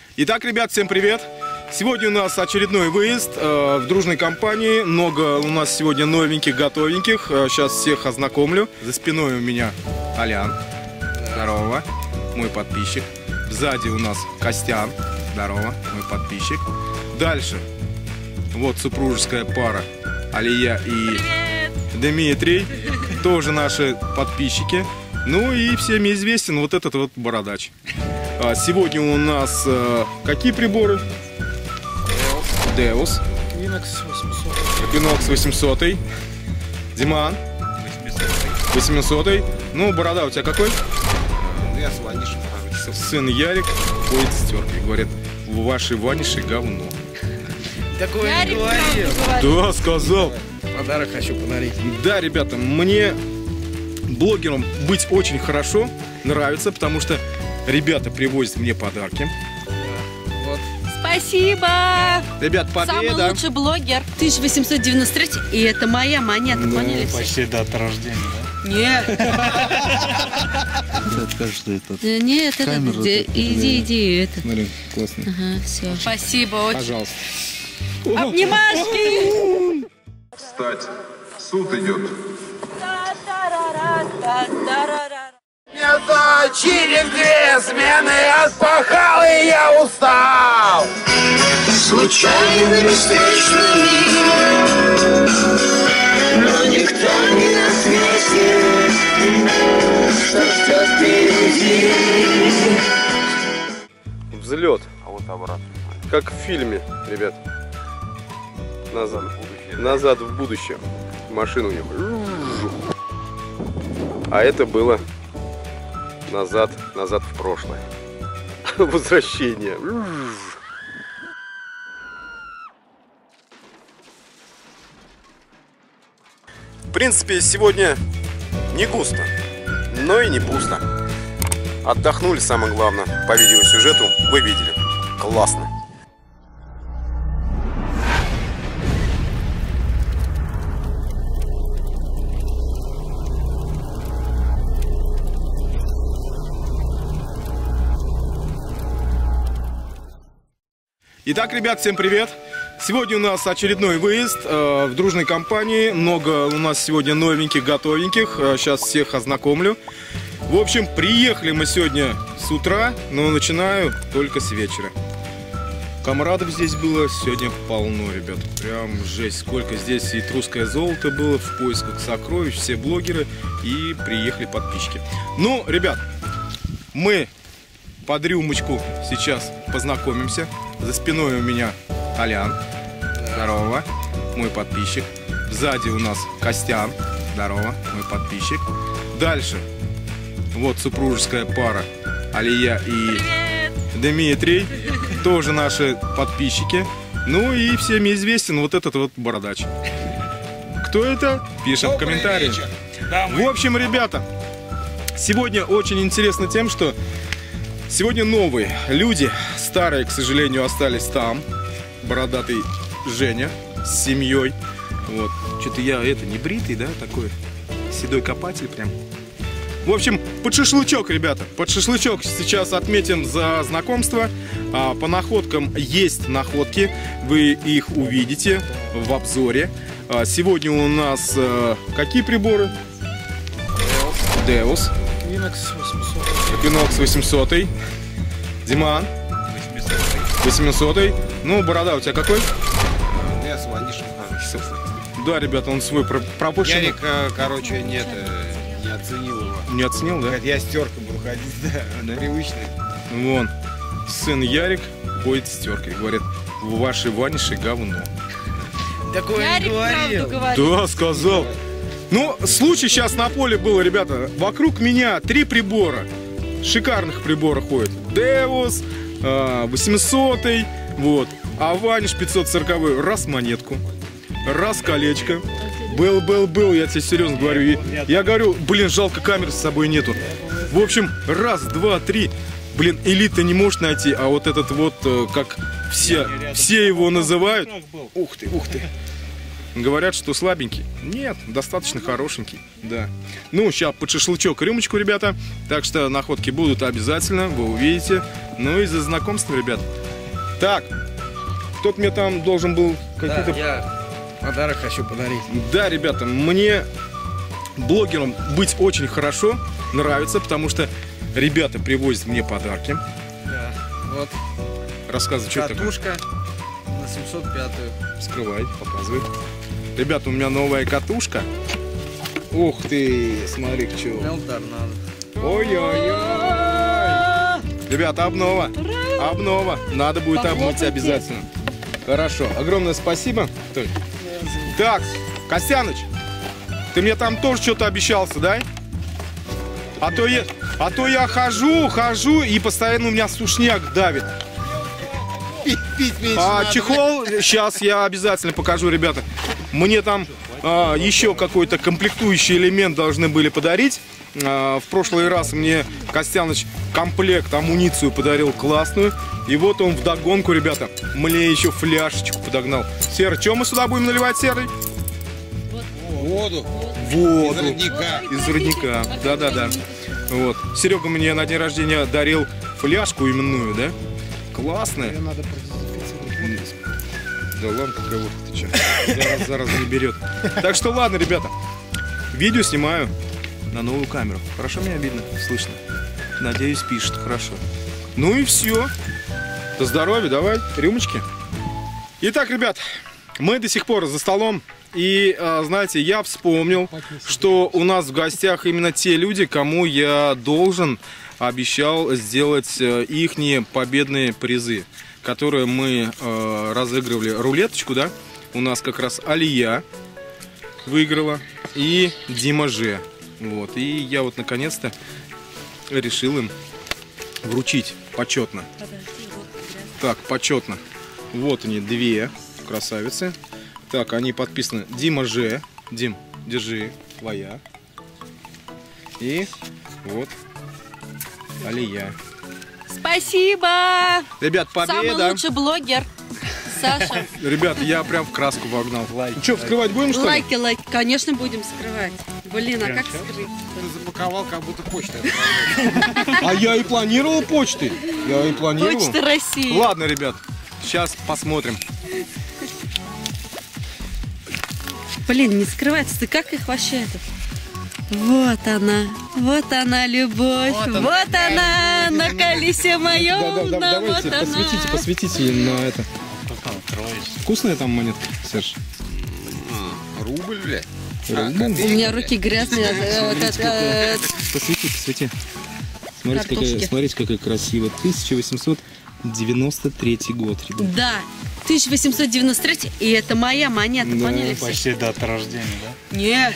Итак, ребят, всем привет! Сегодня у нас очередной выезд в дружной компании. Много у нас сегодня новеньких, готовеньких. Сейчас всех ознакомлю. За спиной у меня Алян. Здорово. Мой подписчик. Сзади у нас Костян. Здорово. Мой подписчик. Дальше. Вот супружеская пара. Алия и Дмитрий. Тоже наши подписчики. Ну и всеми известен вот этот вот бородач. Сегодня у нас какие приборы? Deus. Equinox 800. Диман. 800. Ну, борода у тебя какой? Я с Ванишем. Сын Ярик ходит с теркой. Говорят, в вашей Ваниши говно. Такое не говорил. Да, сказал. Подарок хочу подарить. Да, ребята, мне блогером быть очень хорошо, нравится, потому что ребята привозят мне подарки. Вот. Спасибо! Ребят, победа! Самый лучший блогер. 1893, и это моя монета, поняли все? Почти дата рождения, да? Нет. Нет, это иди, это. Смотри, классно. Ага, все. Спасибо, очень. Пожалуйста. Обнимашки! Встать. Суд идет. Это через 2 смены отпахал, и я устал. Случайными встречными, но никто не на свете, что ждет впереди. Взлет. А вот обратно. Как в фильме, ребят. Назад в будущее. Машину у него. А это было назад в прошлое. Возвращение. В принципе, сегодня не густо, но и не пусто. Отдохнули, самое главное, по видеосюжету вы видели. Классно. Итак, ребят, всем привет! Сегодня у нас очередной выезд в дружной компании. Много у нас сегодня новеньких, готовеньких. Сейчас всех ознакомлю. В общем, приехали мы сегодня с утра, но начинаю только с вечера. Камрадов здесь было сегодня полно, ребят. Прям жесть, сколько здесь и русское золото было в поисках сокровищ, все блогеры и приехали подписчики. Ну, ребят, мы под рюмочку сейчас познакомимся. За спиной у меня Алян. Здорово. Мой подписчик. Сзади у нас Костян. Здорово. Мой подписчик. Дальше. Вот супружеская пара. Алия и Дмитрий. Тоже наши подписчики. Ну и всеми известен вот этот вот бородач. Кто это? Пишем в комментариях. В общем, ребята, сегодня очень интересно тем, что сегодня новые люди, старые, к сожалению, остались там. Бородатый Женя с семьей. Вот. Что-то я не бритый, да, такой седой копатель прям. В общем, под шашлычок, ребята. Под шашлычок сейчас отметим за знакомство. По находкам есть находки. Вы их увидите в обзоре. Сегодня у нас какие приборы? Deus. Equinox 800. Диман. 800. Ну, борода у тебя какой? Я с Ванишем. Да, ребята, он свой пропущен. Ярик, короче, не оценил его. Не оценил, да? Говорит, я с теркой буду ходить, да? Привычный. Вон, сын Ярик ходит с теркой. Говорят, в вашей Ваниши говно. Такое не говорил. Да, сказал. Ну, случай сейчас на поле был, ребята. Вокруг меня 3 прибора. Шикарных прибора ходят. Deus, 800, вот. А Ваниш 540, раз монетку, раз колечко. Был, я тебе серьезно говорю. Я говорю, блин, жалко, камеры с собой нету. В общем, раз, два, 3. Блин, элита не может найти, а вот этот вот, как все его называют. Ух ты, ух ты. Говорят, что слабенький. Нет, достаточно хорошенький. Да. Ну, сейчас под шашлычок рюмочку, ребята. Так что находки будут обязательно, вы увидите. Ну и за знакомство, ребят. Так, кто-то мне там должен был какие-то... Да, я подарок хочу подарить. Да, ребята, мне блогерам быть очень хорошо нравится, потому что ребята привозят мне подарки. Да, вот. Рассказывай, что это такое? Катушка на 705-ю. Скрывай, показывай. Ребята, у меня новая катушка. Ух ты, смотри, что. Элдар надо. Ой-ой-ой. Ребята, обнова. Обнова. Надо будет обмыть обязательно. Хорошо. Огромное спасибо. Так, Костяныч, ты мне там тоже что-то обещался, да? А то я хожу и постоянно у меня сушняк давит. Чехол, сейчас я обязательно покажу, ребята. Мне там еще какой-то комплектующий элемент должны были подарить. В прошлый раз мне Костяныч комплект, амуницию подарил классную. И вот он вдогонку, ребята, мне еще фляжечку подогнал. Серый, что мы сюда будем наливать, Серый? Воду. Воду. Из родника. Из родника, да-да-да. Вот. Серега мне на день рождения дарил фляжку именную, да? Классная. Да ладно, какая вот ты че. Зараз не берет. Так что ладно, ребята. Видео снимаю на новую камеру. Хорошо меня видно, слышно? Надеюсь, пишет хорошо. Ну и все. До здоровья, давай, рюмочки. Итак, ребят, мы до сих пор за столом. И, знаете, я вспомнил, что у нас в гостях именно те люди, кому я обещал сделать ихние победные призы, которые мы разыгрывали. Рулеточку, да? У нас как раз Алия выиграла и Дима Ж. Вот. И я вот наконец-то решил им вручить почетно. Так, почетно. Вот они, две красавицы. Так, они подписаны Дима Ж. Дим, держи, твоя. И вот Алия. Спасибо! Ребят, победа! Самый лучший блогер, Саша. Ребят, я прям в краску вогнал. Что, вскрывать будем, что ли? Лайки, конечно, будем скрывать. Блин, а как скрыть? Ты запаковал, как будто почта. А я и планировал почты. Я и планировал. Почта России. Ладно, ребят, сейчас посмотрим. Блин, не скрывается. Ты как их вообще это? Вот она любовь, вот она на колесе моем, Да, давайте, посветите на это. Вкусная там монетка, Серж? Рубль, блядь. У меня руки грязные. Посвети. Смотрите, какая красивая. 1893 год, ребят. Да, 1893, и это моя монета, поняли? Почти дата рождения, да? Нет.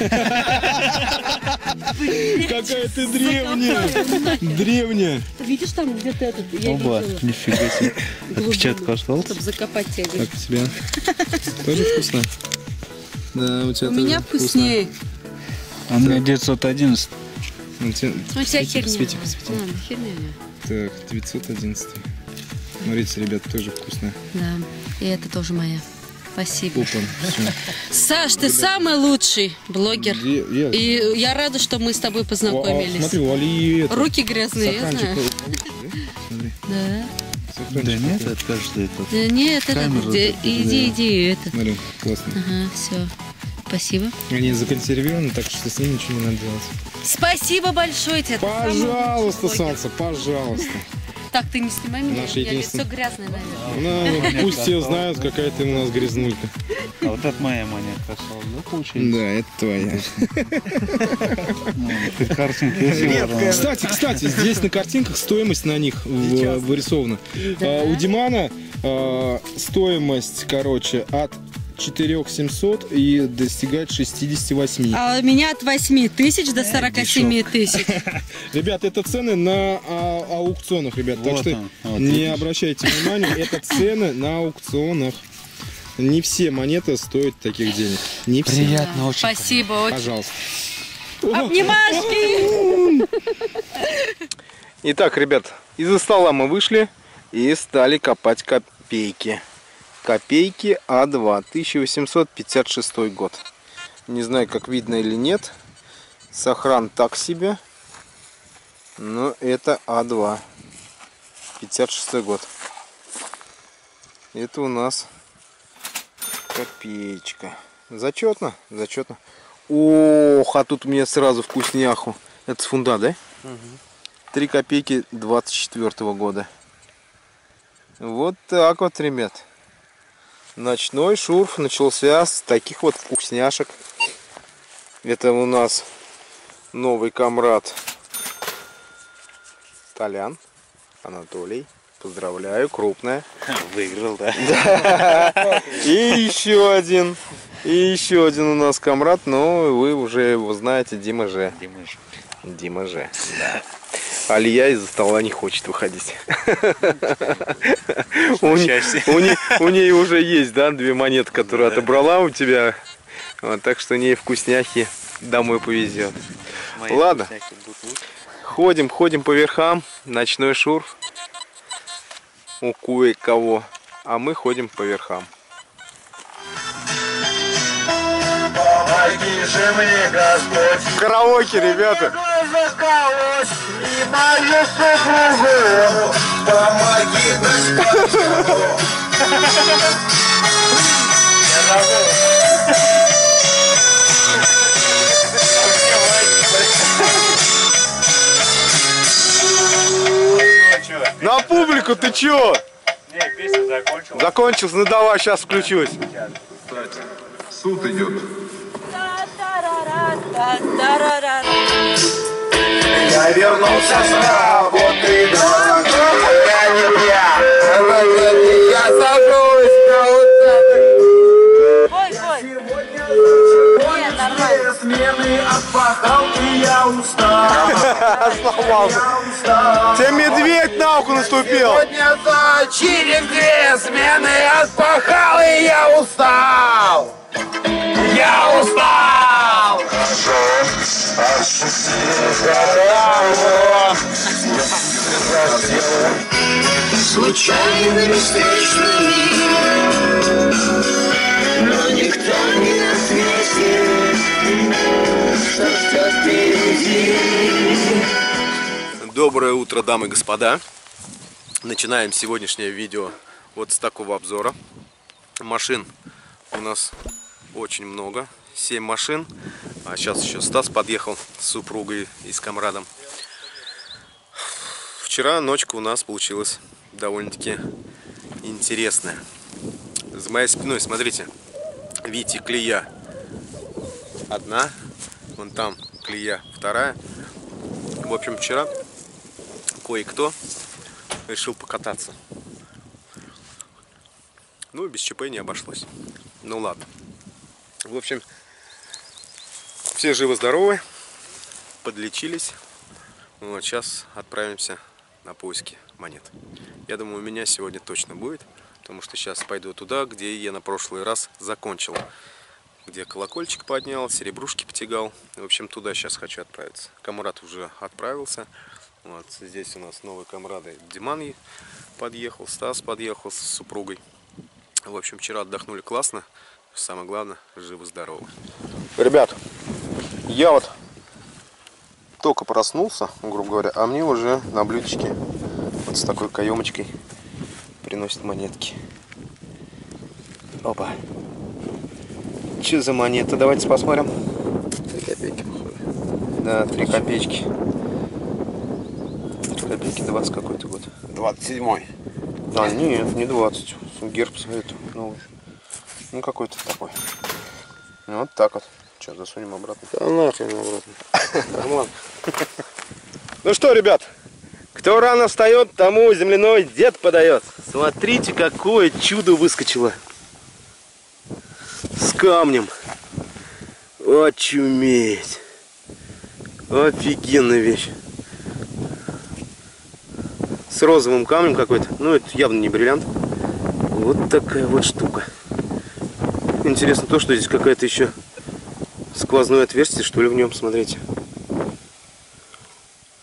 Какая ты древняя! Древняя! Видишь, там где-то этот, я Оба, видела. нифига себе. Отпечаток остался? Чтобы закопать тебя. Как у тебя? Тоже вкусно? Да, у тебя У меня тоже вкуснее. А у меня 911. У тебя херня. Посвети. Ладно, херня. Так, 911. Смотрите, ребят, тоже вкусно. Да, и это тоже моя. Спасибо. Опа, всё. Саш, ты самый лучший блогер. Я- И я рада, что мы с тобой познакомились. Смотри, у Али это, Руки грязные, я стаканчик. знаю. Смотри, Да. стаканчик. Да нет, это кажется, это. Да нет, это Камеру иди, это. Смотри, классно. Ага, все. Спасибо. Они законсервированы, так что с ними ничего не надо делать. Спасибо большое тебе. ты самый Пожалуйста, лучший блогер. Санса, пожалуйста. Так, ты не снимай меня, Наше у меня единственное- лицо грязное, наверное. Ну, пусть все знают, какая ты у нас грязнулька. А вот это моя монетка осталась, да, получается? Да, это твоя. Ну, ты картинки есть? Кстати, здесь на картинках стоимость на них вырисована. У Димана стоимость, короче, от 4700 и достигает 68. А у меня от 8 тысяч до 47 тысяч. Ребят, это цены на аукционах, ребят. Так Вот что он, вот не видишь. обращайте внимания, это цены на аукционах. Не все монеты стоят таких денег. Не все. Приятно очень. Спасибо, очень. Пожалуйста. Обнимашки! Итак, ребят, из-за стола мы вышли и стали копать копейки. Копейки А2, 1856 год. Не знаю, как видно или нет. Сохран так себе. Но это А2. 56 год. Это у нас копеечка. Зачетно? Зачетно. Ох, а тут у меня сразу вкусняху. Это с фунда, да? Угу. 3 копейки 24 года. Вот так вот, ребят. Ночной шурф начался с таких вот вкусняшек. Это у нас новый комрад Толян Анатолий. Поздравляю, крупная. Выиграл, да? Да. И еще один. И еще один у нас комрад, но вы уже его знаете, Дима Ж. Дима Ж. Да. Алия из-за стола не хочет выходить. У ней уже есть, да, 2 монеты, которые отобрала у тебя. Вот, так что ней вкусняхи домой повезет. Ладно. Ходим по верхам. Ночной шурф. У кое-кого. А мы ходим по верхам. Помоги же мне, Господь. Караоке, ребята. И мою супругу. Помоги, Господь. На публику, ты чё? Не, песня закончилась. Закончилась, ну давай, сейчас включусь. Кстати, суд идет. Я вернулся с работы, я сажусь на утро. Смены отпахал, и я устал. Тебе медведь на ухо наступил. Сегодня через 2 смены отпахал, и я устал. Я устал. Случайными встречными, но никто не на свете, что ждет впереди. Доброе утро, дамы и господа. Начинаем сегодняшнее видео вот с такого обзора. Машин у нас очень много, 7 машин. А сейчас еще Стас подъехал с супругой и с комрадом. Вчера ночка у нас получилась довольно-таки интересная. За моей спиной, смотрите, видите, клея одна, вон там клея вторая. В общем, вчера кое-кто решил покататься. Ну, без ЧП не обошлось. Ну ладно. В общем, все живы-здоровы, подлечились. Вот сейчас отправимся на поиски монет. Я думаю, у меня сегодня точно будет, потому что сейчас пойду туда, где я на прошлый раз закончил. Где колокольчик поднял, серебрушки потягал. В общем, туда сейчас хочу отправиться. Комрад уже отправился. Вот здесь у нас новые комрады. Диман подъехал, Стас подъехал с супругой. В общем, вчера отдохнули классно. Самое главное, живы-здоровы. Ребят, я вот только проснулся, грубо говоря, а мне уже на блюдечке вот с такой каемочкой приносят монетки. Опа. Что за монета? Давайте посмотрим. 3 копейки, походу. Да, 3 копеечки. 3 копейки, 20 какой-то год. 27-й. А, нет, не 20. Герб это новый. Ну, какой-то такой. Вот так вот. Что, засунем обратно? Да нахрен обратно. Ну что, ребят, кто рано встает, тому земляной дед подает. Смотрите, какое чудо выскочило. С камнем. Очуметь. Офигенная вещь. С розовым камнем какой-то. Ну, это явно не бриллиант. Вот такая вот штука. Интересно то, что здесь какая-то еще сквозное отверстие, что ли, в нем, смотрите.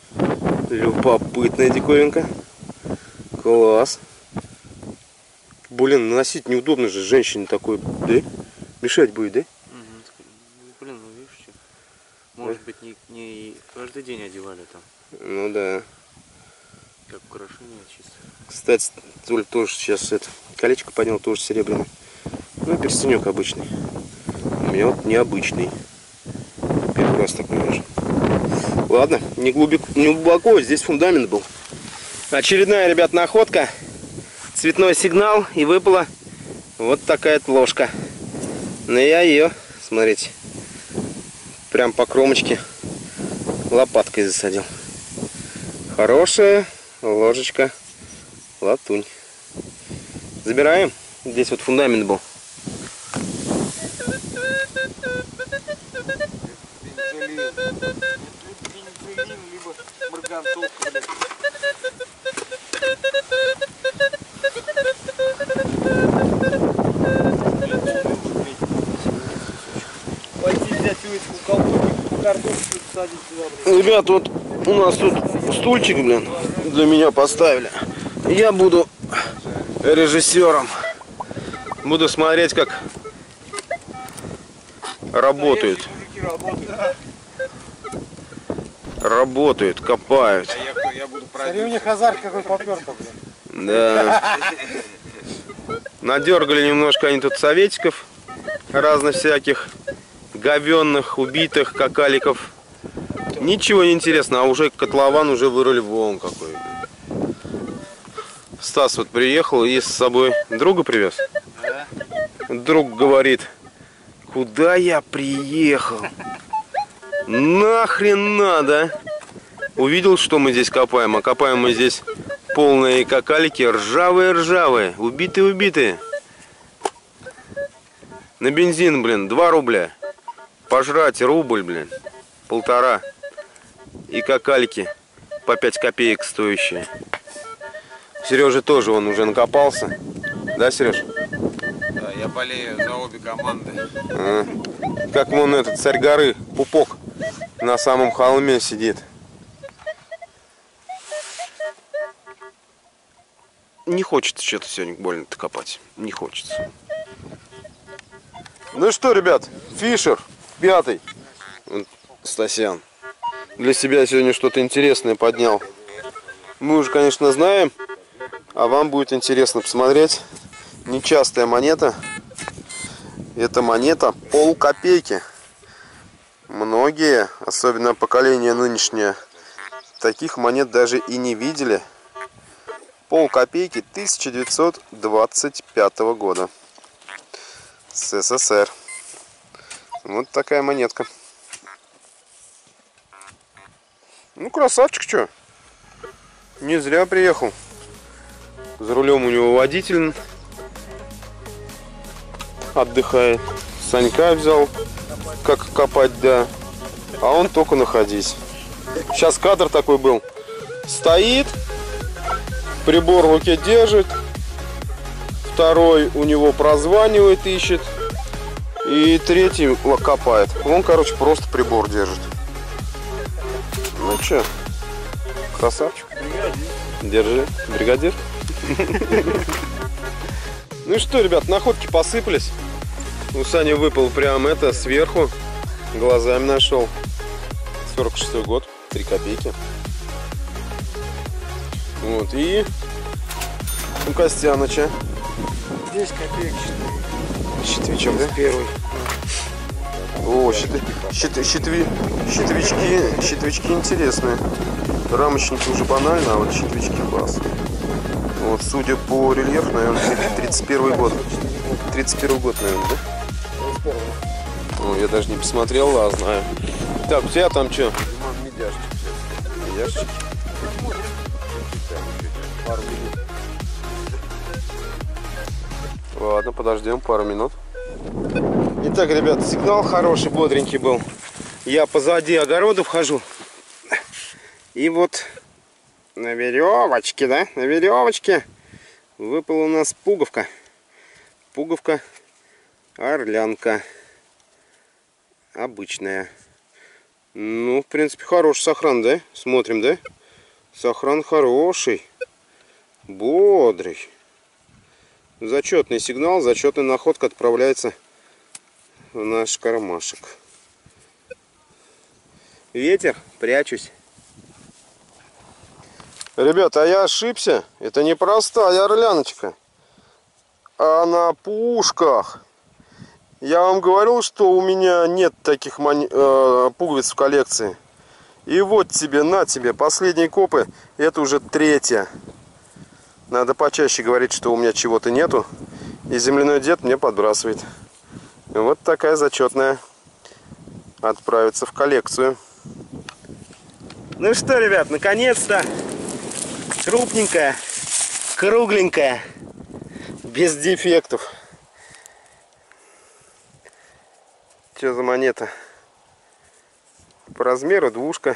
Любопытная диковинка. Класс. Блин, носить неудобно же, женщине такой, да? Мешать будет, да? Блин, ну видишь, что? Может быть, не каждый день одевали там. Ну да. Как украшение чисто. Кстати, Толь тоже сейчас это колечко поднял, тоже серебряное. Ну и перстенек обычный. У меня вот необычный. Первый раз такой вижу. Ладно, не глубоко, здесь фундамент был. Очередная, ребят, находка. Цветной сигнал, и выпала вот такая ложка. Но я ее, смотрите, прям по кромочке лопаткой засадил. Хорошая ложечка, латунь. Забираем. Здесь вот фундамент был. Ребят, вот у нас тут стульчик, блин, для меня поставили. Я буду режиссером. Буду смотреть, как работают. Работают, копают. Смотри, у них азарт какой попёр-то, блин. Да. Надергали немножко они тут советиков разных всяких, говенных, убитых, какаликов. Ничего не интересно, а уже котлован уже вырыли вон какой. Стас вот приехал и с собой друга привез. Друг говорит: куда я приехал? Нахрен надо. Увидел, что мы здесь копаем, а копаем мы здесь полные какалики, ржавые, убитые. На бензин, блин, 2 рубля. Пожрать рубль, блин, 1,5. И какалики по 5 копеек стоящие. Сережа тоже, он уже накопался. Да, Сереж? Да, я болею за обе команды. Как вон этот царь горы, Пупок, на самом холме сидит. Не хочется что-то сегодня больно-то копать. Не хочется. Ну что, ребят, Фишер 5. Стасян для себя сегодня что-то интересное поднял. Мы уже, конечно, знаем, а вам будет интересно посмотреть. Нечастая монета. Это монета полкопейки. Многие, особенно поколение нынешнее, таких монет даже и не видели. Полкопейки 1925 года. СССР. Вот такая монетка. Ну, красавчик, что? Не зря приехал. За рулем у него водитель отдыхает. Санька взял, как копать, да. А он только находись. Сейчас кадр такой был. Стоит, прибор в руке держит. Второй у него прозванивает, ищет. И третий копает. Он, короче, просто прибор держит. Ну что, красавчик. Держи, бригадир. Ну что, ребят, находки посыпались. У Сани выпал прям это сверху. Глазами нашел. 46-й год, 3 копейки. Вот, и у Костяныча 10 копеек, щитовичок, да? Первый. О, щитовички интересные. Рамочники уже банально, а вот щитовички класс. Вот, судя по рельефу, наверное, 31 год. 31 год, наверное, да? О, я даже не посмотрел, а знаю. Так, у тебя там что? Медяшчик. Ладно, подождем пару минут. Итак, ребят, сигнал хороший, бодренький был. Я позади огорода вхожу. И вот на веревочке, да? На веревочке выпала у нас пуговка. Пуговка орлянка. Обычная. Ну, в принципе, хороший сохран, да? Смотрим, да? Сохран хороший. Бодрый. Зачетный сигнал, зачетная находка отправляется в наш кармашек. Ветер, прячусь. Ребята, а я ошибся. Это не простая орляночка, а на пушках. Я вам говорил, что у меня нет таких пуговиц в коллекции. И вот тебе, на тебе, последние копы. Это уже третья. Надо почаще говорить, что у меня чего-то нету. И земляной дед мне подбрасывает. Вот такая зачетная. Отправится в коллекцию. Ну что, ребят, наконец-то. Крупненькая, кругленькая, без дефектов. Что за монета? По размеру двушка.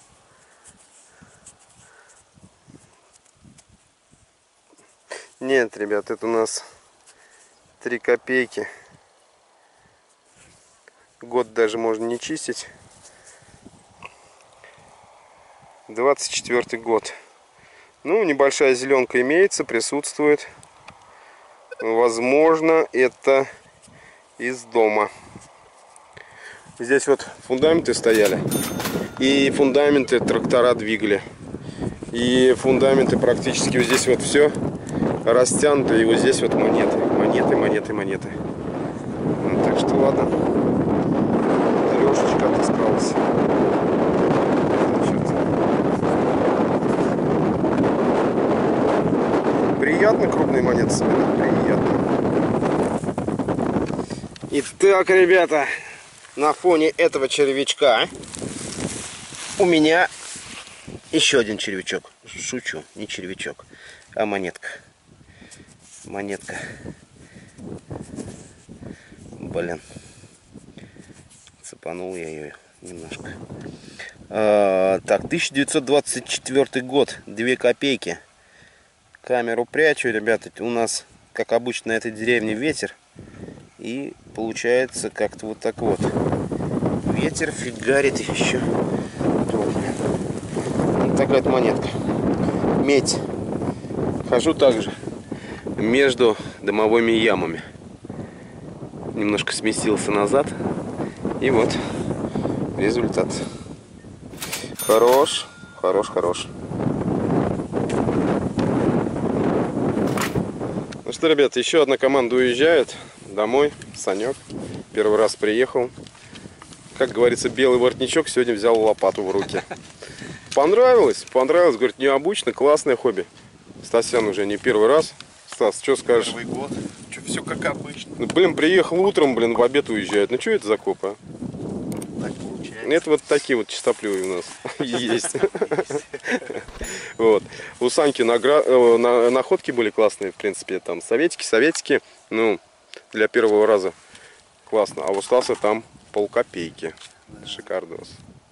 Нет, ребят, это у нас 3 копейки. Год даже можно не чистить. 24-й год. Ну, небольшая зеленка имеется, присутствует. Возможно, это из дома. Здесь вот фундаменты стояли. И фундаменты трактора двигали. И фундаменты практически вот здесь вот все растянуто. И вот здесь вот монеты. Монеты, монеты, монеты. Ну, так что ладно. Лешечка отыскался. Приятно крупные монеты собирать. Приятно. Итак, ребята, на фоне этого червячка у меня еще один червячок. Шучу, не червячок, а монетка. Монетка. Блин. Цепанул я ее немножко. Так, 1924 год. 2 копейки. Камеру прячу, ребята. У нас, как обычно, на этой деревне ветер. И получается как-то вот так вот. Ветер фигарит еще. Вот такая вот монетка. Медь. Хожу также между дымовыми ямами. Немножко сместился назад. И вот результат. Хорош, хорош, хорош. Ну что, ребята, еще одна команда уезжает домой. Санек. Первый раз приехал. Как говорится, белый воротничок сегодня взял лопату в руки. Понравилось? Понравилось. Говорит, необычно, классное хобби. Стасян уже не первый раз. Стас, что скажешь? Первый год. Что, все как обычно. Ну, блин, приехал утром, блин, в обед уезжает. Ну что это за копы, а? Так получается. Это вот такие вот чистоплюи у нас есть. Вот. У Саньки находки были классные, в принципе, там советики. Ну, для первого раза классно. А у Стаса там полкопейки. Шикардос.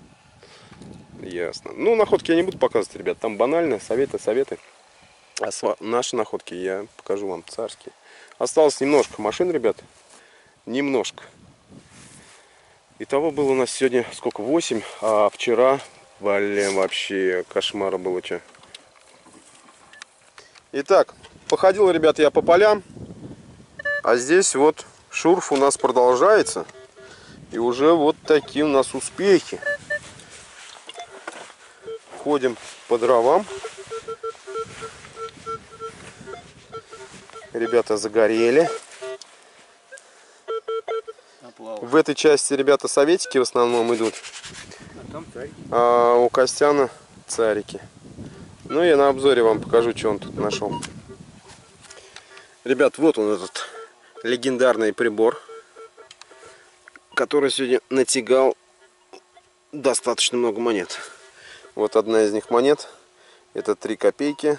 Ясно. Ну, находки я не буду показывать, ребят. Там банально, советы. А наши находки я покажу вам царские. Осталось немножко машин, ребят. Немножко. Итого было у нас сегодня сколько? 8. А вчера, блин, вообще кошмар было что. Итак, походил, ребят, я по полям. А здесь вот шурф у нас продолжается. И уже вот такие у нас успехи. Ходим по дровам. Ребята загорели. В этой части, ребята, советики в основном идут. А у Костяна царики. Ну, я на обзоре вам покажу, что он тут нашел. Ребят, вот он, этот легендарный прибор, который сегодня натягал достаточно много монет. Вот одна из них монет. Это 3 копейки.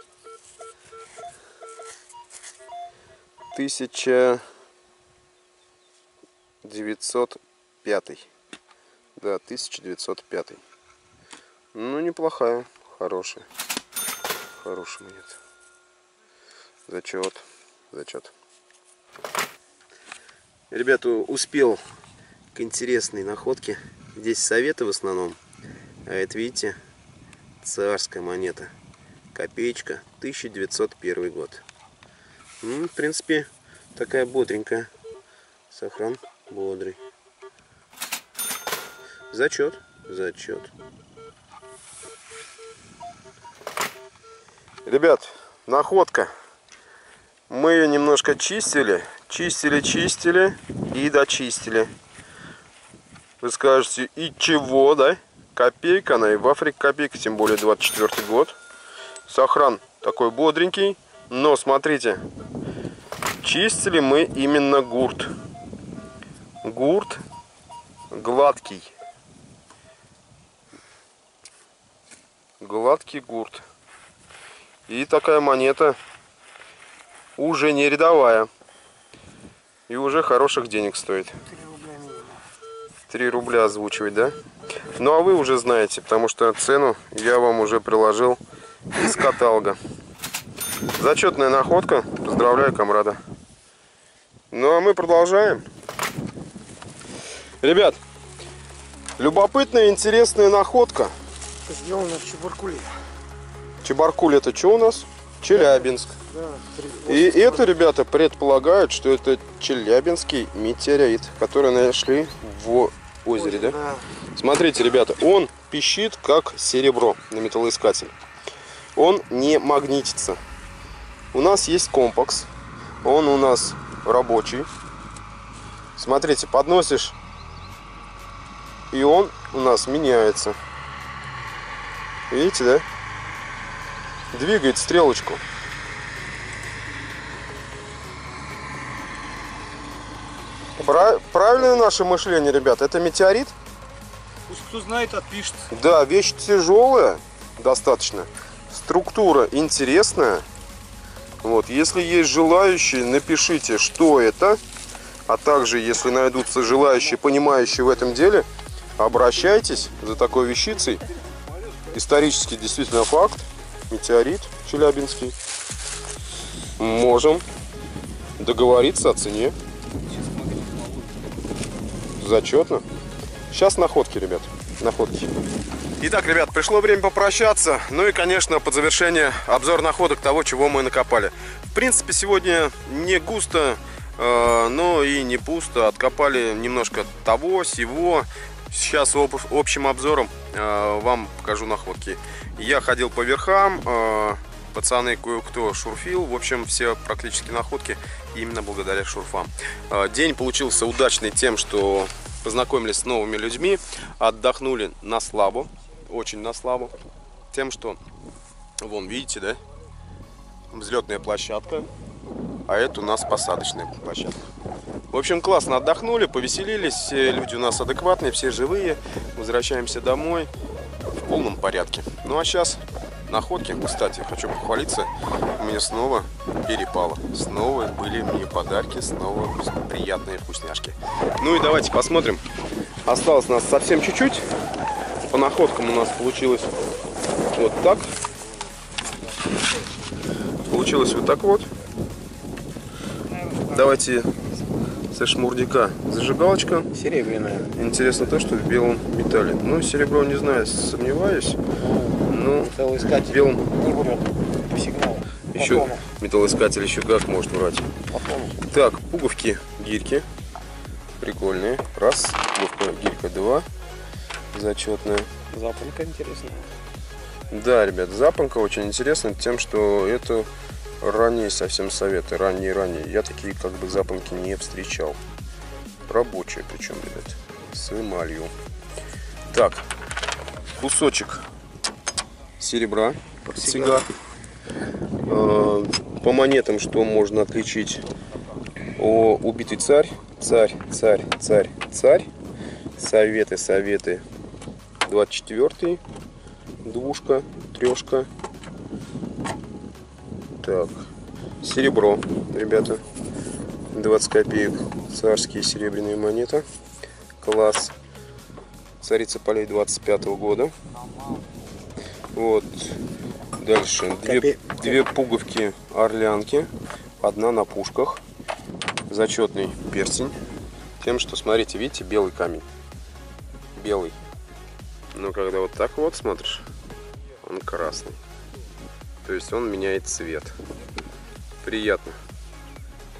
1905. Да, 1905. Ну, неплохая. Хорошая. Хорошая монета. Зачет. Ребята, успел к интересной находке. Здесь советы в основном. А это, видите, царская монета. Копеечка, 1901 год. В принципе, такая бодренькая. Сохран бодрый. Зачет. Зачет. Ребят, находка. Мы ее немножко чистили. Чистили и дочистили. Вы скажете, и чего, да? Копейка она, и в Африке копейка, тем более 24 год. Сохран такой бодренький. Но смотрите, чистили мы именно гурт. Гурт гладкий. Гладкий гурт. И такая монета уже не рядовая. И уже хороших денег стоит. 3 рубля озвучивать, да? Ну а вы уже знаете, потому что цену я вам уже приложил из каталога. Зачетная находка. Поздравляю, комрада. Ну а мы продолжаем. Ребят, любопытная, интересная находка. Сделано в Чебаркуле. Чебаркуль это что у нас? Челябинск. Да, И это, ребята, предполагают, что это челябинский метеорит, который нашли в озере, да? Да. Смотрите, ребята, он пищит как серебро на металлоискатель. Он не магнитится. У нас есть компас. Он у нас рабочий. Смотрите, подносишь, и он у нас меняется. Видите, да? Двигает стрелочку. Правильное наше мышление, ребята? Это метеорит? Пусть кто знает, отпишет. Да, вещь тяжелая достаточно. Структура интересная. Вот, если есть желающие, напишите, что это. А также, если найдутся желающие, понимающие в этом деле, обращайтесь за такой вещицей. Исторический действительно факт. Метеорит челябинский. Можем договориться о цене. Зачетно. Сейчас находки, ребят. Находки. Итак, ребят, пришло время попрощаться. Ну и, конечно, под завершение обзор находок того, чего мы накопали. В принципе, сегодня не густо, но и не пусто. Откопали немножко того, сего. Сейчас общим обзором вам покажу находки. Я ходил по верхам, пацаны кое-кто шурфил. В общем, все практически находки именно благодаря шурфам. День получился удачный тем, что познакомились с новыми людьми, отдохнули на славу, очень на славу. Тем, что, вон, видите, да, взлетная площадка, а это у нас посадочная площадка. В общем, классно отдохнули, повеселились, все люди у нас адекватные, все живые. Возвращаемся домой в полном порядке. Ну а сейчас находки. Кстати, хочу похвалиться, мне снова перепало. Снова были мне подарки, снова приятные вкусняшки. Ну и давайте посмотрим. Осталось у нас совсем чуть-чуть. По находкам у нас получилось вот так. Получилось вот так вот. Давайте со шмурдика зажигалочка. Серебряная. Интересно то, что в белом металле. Ну, серебро, не знаю, сомневаюсь. Но в белом... Не врет. Сигнал. Еще металлоискатель еще как может врать. Так, пуговки, гирьки. Прикольные. Раз. Пуговка, гирька, два. Зачетная. Запонка интересная. Да, ребят, запонка очень интересна тем, что это ранние совсем советы. Ранние. Я такие как бы запонки не встречал. Рабочие причем, ребят. С эмалью. Так, кусочек серебра. Портсигар. По монетам что можно отличить? Убитый царь. Царь. Советы. 24-й. Двушка, трешка. Так. Серебро, ребята. 20 копеек. Царские серебряные монеты. Класс. Царица полей 25-го года. Вот. Дальше. Две пуговки орлянки. Одна на пушках. Зачетный перстень. Тем, что, смотрите, видите, белый камень. Белый. Но когда вот так вот смотришь, он красный. То есть он меняет цвет. Приятно.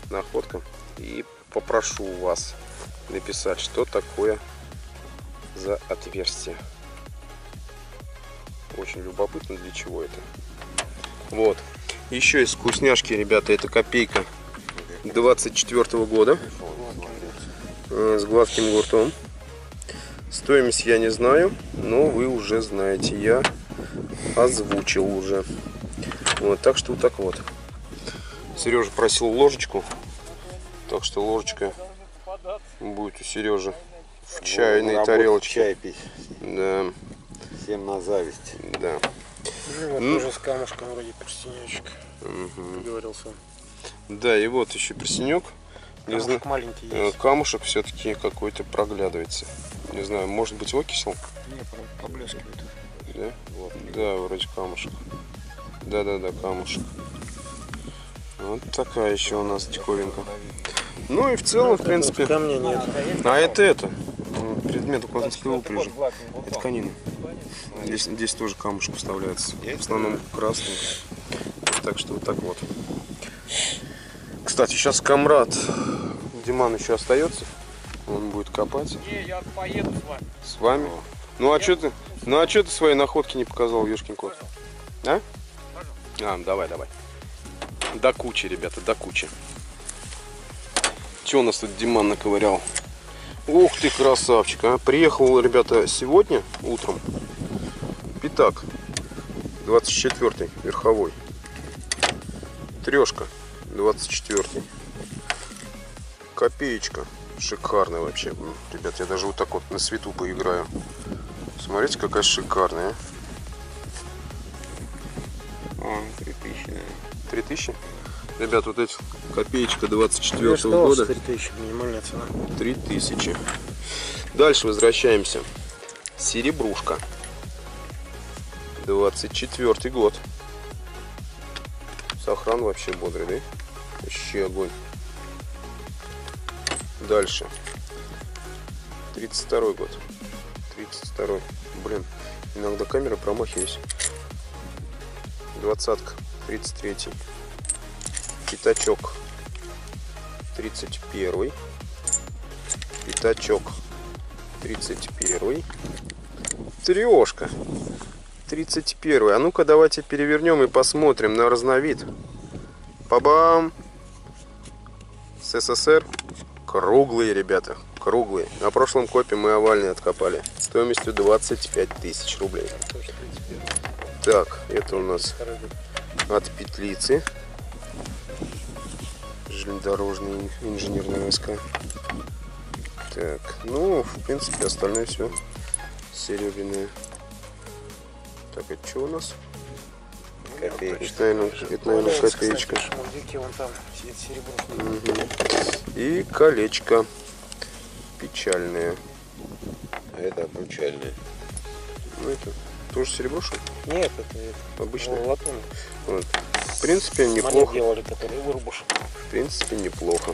находка. И попрошу вас написать, что такое за отверстие. Очень любопытно, для чего это. Вот. Еще из вкусняшки, ребята, это копейка 24 года. С гладким гуртом. Стоимость я не знаю, но вы уже знаете. Я озвучил уже. Вот, так что вот так вот. Сережа просил ложечку. Так что ложечка будет у Сережи в чайной тарелочке. Чай пить. Да. Всем на зависть. Да. Вот тоже с камушком вроде перстенечек. Говорился. Да, и вот еще перстенек. Не знаю, маленький есть. камушек все-таки какой-то проглядывается. Не знаю, может быть окисел? Не, поблескивает. Да? Вот. Да, вроде камушек. Да, камушек. Вот такая еще у нас диковинка. Ну и в целом, в принципе... Камня нет. А это предмет укладинской упряжи. Это тканина. Здесь тоже камушек вставляется. В основном красный. Так что вот так вот. Кстати, сейчас Камрад Диман еще остается. Он будет копать. Не, я поеду с вами. С вами? Ну а что ты свои находки не показал, ёшкин кот? А? Давай. До кучи, ребята, до кучи. Что у нас тут Диман наковырял? Ух ты, красавчик, а. Приехал, ребята, сегодня утром. Пятак. 24-й, верховой. Трешка. 24-й. Копеечка. Шикарная вообще. Ребят, я даже вот так вот на свету поиграю. Смотрите, какая шикарная. 3000, наверное. 3000? Ребят, вот эти копеечка 24-го года. 3000, минимальная цена. 3000. Дальше возвращаемся. Серебрушка. 24-й год. Сохран вообще бодрый, да? Вообще огонь. Дальше. 32-й год. 32-й. Блин, иногда камера промахиваюсь. 20-ка. 33-й. Пятачок. 31-й. Пятачок. 31-й. Трешка. 31-й. А ну-ка давайте перевернем и посмотрим на разновид. Па-бам! СССР. Круглые, ребята. Круглые. На прошлом копе мы овальные откопали. Стоимостью 25 тысяч рублей. Так, это у нас от Петлицы. Железнодорожные инженерные войска. Так, ну, в принципе, остальное все серебряное. Так, это что у нас? Копейка. Это, наверное, копеечка. Вон там сидит серебро. И колечко печальное. А это обручальное. Ну, это тоже серебро, что ли? Нет, это обычное. латунь. Вот. В принципе, неплохо. Делали, которые вырубуш. В принципе, неплохо.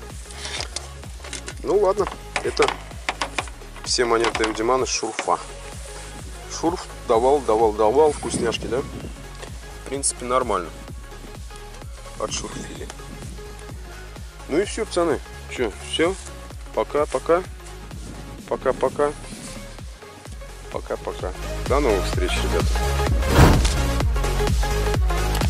Ну ладно, это все монеты у Димана с шурфа. Шурф давал вкусняшки, да? В принципе, нормально. Отшурфили. Ну и все, пацаны. Че, все? Пока-пока. Пока-пока. Пока-пока. До новых встреч, ребята.